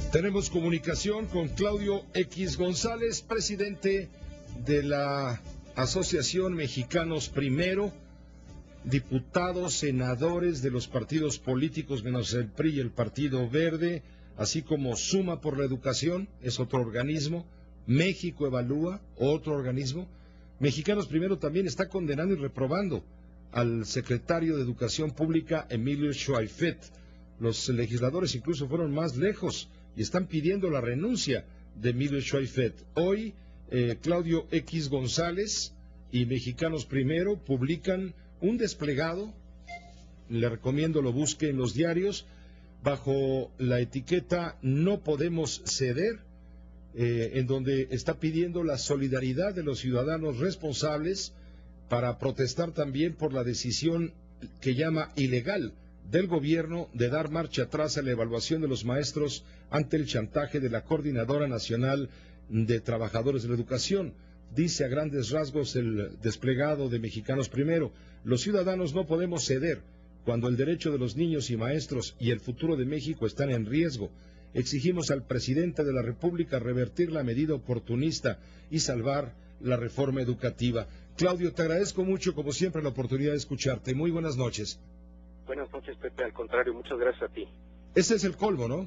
Tenemos comunicación con Claudio X González, presidente de la Asociación Mexicanos Primero, diputados, senadores de los partidos políticos menos el PRI y el Partido Verde, así como Suma por la Educación, es otro organismo, México Evalúa, otro organismo. Mexicanos Primero también está condenando y reprobando al secretario de Educación Pública, Emilio Schweifet. Los legisladores incluso fueron más lejos y están pidiendo la renuncia de Emilio Schweifet. Hoy, Claudio X González y Mexicanos Primero publican un desplegado, le recomiendo lo busque en los diarios, bajo la etiqueta No Podemos Ceder, en donde está pidiendo la solidaridad de los ciudadanos responsables para protestar también por la decisión que llama ilegal del gobierno de dar marcha atrás a la evaluación de los maestros ante el chantaje de la Coordinadora Nacional de Trabajadores de la Educación. Dice a grandes rasgos el desplegado de Mexicanos Primero: los ciudadanos no podemos ceder cuando el derecho de los niños y maestros y el futuro de México están en riesgo. Exigimos al presidente de la República revertir la medida oportunista y salvar la reforma educativa. Claudio, te agradezco mucho, como siempre, la oportunidad de escucharte. Muy buenas noches. Buenas noches, Pepe. Al contrario, muchas gracias a ti. Este es el colmo, ¿no?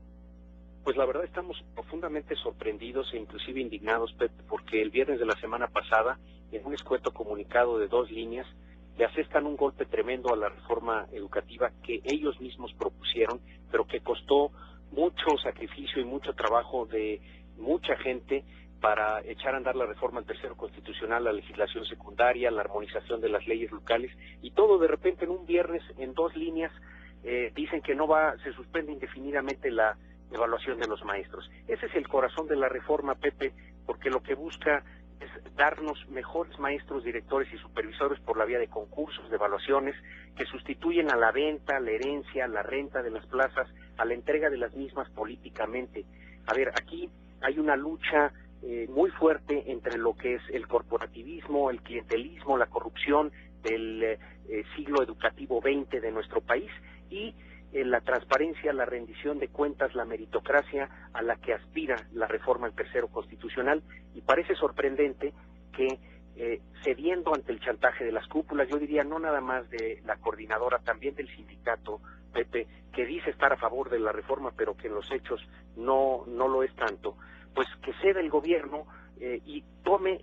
Pues la verdad estamos profundamente sorprendidos e inclusive indignados, Pepe, porque el viernes de la semana pasada, en un escueto comunicado de 2 líneas, le asestan un golpe tremendo a la reforma educativa que ellos mismos propusieron, pero que costó mucho sacrificio y mucho trabajo de mucha gente para echar a andar la reforma al tercero constitucional, la legislación secundaria, la armonización de las leyes locales, y todo de repente en un viernes, en 2 líneas, dicen que se suspende indefinidamente la evaluación de los maestros. Ese es el corazón de la reforma, Pepe, porque lo que busca es darnos mejores maestros, directores y supervisores por la vía de concursos, de evaluaciones, que sustituyen a la venta, la herencia, la renta de las plazas, a la entrega de las mismas políticamente. A ver, aquí hay una lucha muy fuerte entre lo que es el corporativismo, el clientelismo, la corrupción del siglo educativo XX de nuestro país y la transparencia, la rendición de cuentas, la meritocracia a la que aspira la reforma al tercero constitucional, y parece sorprendente que cediendo ante el chantaje de las cúpulas, yo diría no nada más de la coordinadora, también del sindicato, Pepe, que dice estar a favor de la reforma, pero que en los hechos no lo es tanto, pues que ceda el gobierno y tome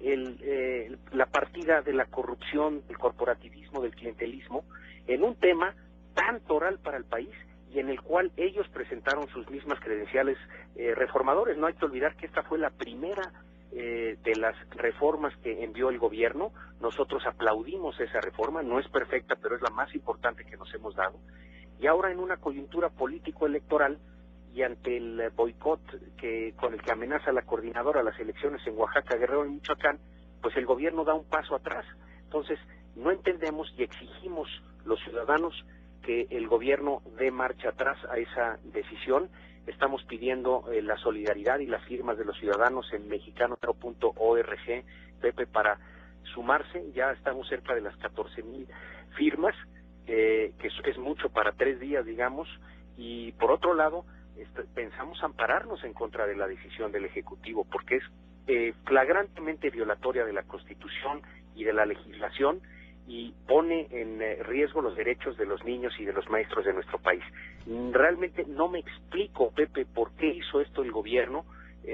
la partida de la corrupción, del corporativismo, del clientelismo, en un tema tan toral para el país y en el cual ellos presentaron sus mismas credenciales reformadores. No hay que olvidar que esta fue la primera de las reformas que envió el gobierno. Nosotros aplaudimos esa reforma, no es perfecta, pero es la más importante que nos hemos dado. Y ahora en una coyuntura político-electoral y ante el boicot con el que amenaza la coordinadora las elecciones en Oaxaca, Guerrero y Michoacán, pues el gobierno da un paso atrás. Entonces, no entendemos y exigimos los ciudadanos que el gobierno dé marcha atrás a esa decisión. Estamos pidiendo la solidaridad y las firmas de los ciudadanos en mexicano.org, Pepe, para sumarse. Ya estamos cerca de las 14,000 firmas, que es mucho para 3 días, digamos, y por otro lado, pensamos ampararnos en contra de la decisión del Ejecutivo, porque es flagrantemente violatoria de la Constitución y de la legislación, y pone en riesgo los derechos de los niños y de los maestros de nuestro país. Realmente no me explico, Pepe, por qué hizo esto el gobierno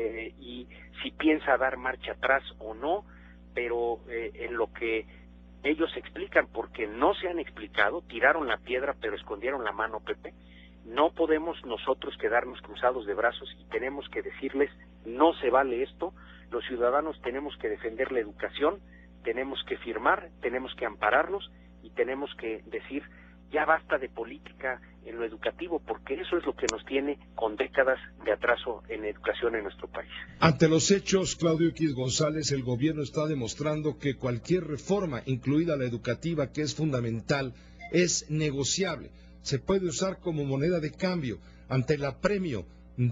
y si piensa dar marcha atrás o no, pero en lo que ellos explican, porque no se han explicado, tiraron la piedra pero escondieron la mano, Pepe. No podemos nosotros quedarnos cruzados de brazos y tenemos que decirles, no se vale esto. Los ciudadanos tenemos que defender la educación, tenemos que firmar, tenemos que ampararnos y tenemos que decir, ya basta de política en lo educativo, porque eso es lo que nos tiene con décadas de atraso en educación en nuestro país. Ante los hechos, Claudio X González, el gobierno está demostrando que cualquier reforma, incluida la educativa, que es fundamental, es negociable. Se puede usar como moneda de cambio ante el apremio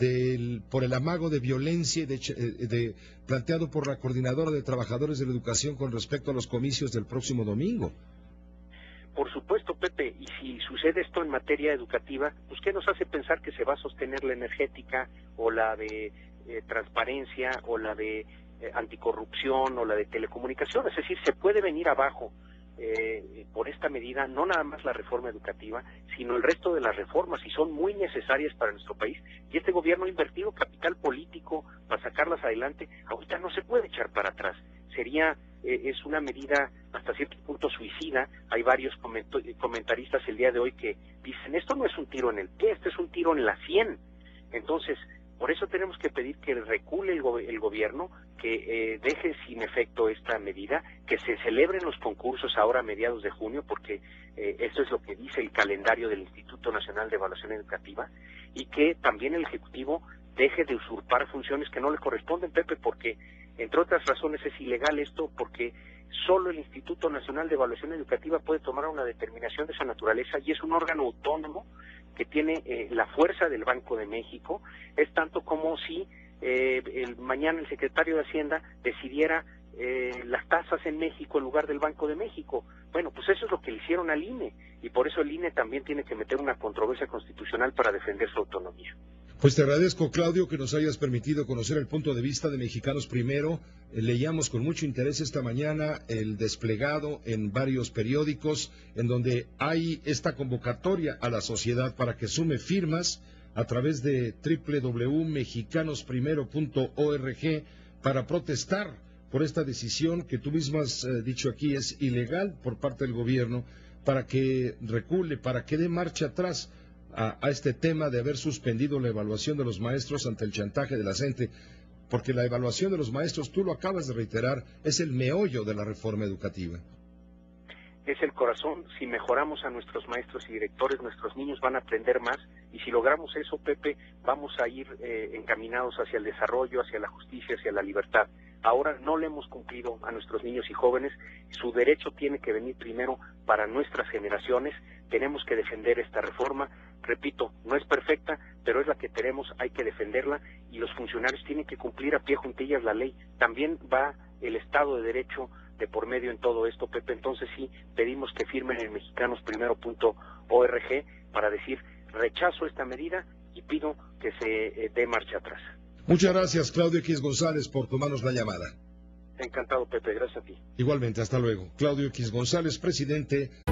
por el amago de violencia planteado por la Coordinadora de Trabajadores de la Educación con respecto a los comicios del próximo domingo. Por supuesto, Pepe, y si sucede esto en materia educativa, pues ¿qué nos hace pensar que se va a sostener la energética o la de transparencia o la de anticorrupción o la de telecomunicación? Es decir, se puede venir abajo por esta medida, no nada más la reforma educativa, sino el resto de las reformas, y son muy necesarias para nuestro país, y este gobierno ha invertido capital político para sacarlas adelante. Ahorita no se puede echar para atrás, es una medida hasta cierto punto suicida. Hay varios comentaristas el día de hoy que dicen, esto no es un tiro en el pie, esto es un tiro en la sien. Entonces, por eso tenemos que pedir que recule el gobierno, que deje sin efecto esta medida, que se celebren los concursos ahora a mediados de junio, porque eso es lo que dice el calendario del Instituto Nacional de Evaluación Educativa, y que también el Ejecutivo deje de usurpar funciones que no le corresponden, Pepe, porque, entre otras razones, es ilegal esto, porque solo el Instituto Nacional de Evaluación Educativa puede tomar una determinación de esa naturaleza, y es un órgano autónomo que tiene la fuerza del Banco de México. Es tanto como si mañana el secretario de Hacienda decidiera las tasas en México en lugar del Banco de México. Bueno, pues eso es lo que le hicieron al INE, y por eso el INE también tiene que meter una controversia constitucional para defender su autonomía. Pues te agradezco, Claudio, que nos hayas permitido conocer el punto de vista de Mexicanos Primero. Leíamos con mucho interés esta mañana el desplegado en varios periódicos en donde hay esta convocatoria a la sociedad para que sume firmas a través de www.mexicanosprimero.org para protestar por esta decisión que tú mismo has dicho aquí es ilegal por parte del gobierno, para que recule, para que dé marcha atrás a este tema de haber suspendido la evaluación de los maestros ante el chantaje de la gente, porque la evaluación de los maestros, tú lo acabas de reiterar, es el meollo de la reforma educativa. Es el corazón. Si mejoramos a nuestros maestros y directores, nuestros niños van a aprender más, y si logramos eso, Pepe, vamos a ir encaminados hacia el desarrollo, hacia la justicia, hacia la libertad. Ahora no le hemos cumplido a nuestros niños y jóvenes, su derecho tiene que venir primero para nuestras generaciones. Tenemos que defender esta reforma, repito, no es perfecta, pero es la que tenemos, hay que defenderla, y los funcionarios tienen que cumplir a pie juntillas la ley. También va el Estado de Derecho de por medio en todo esto, Pepe. Entonces sí, pedimos que firmen en mexicanosprimero.org para decir, rechazo esta medida y pido que se dé marcha atrás. Muchas gracias, Claudio X González, por tomarnos la llamada. Encantado, Pepe, gracias a ti. Igualmente, hasta luego. Claudio X González, presidente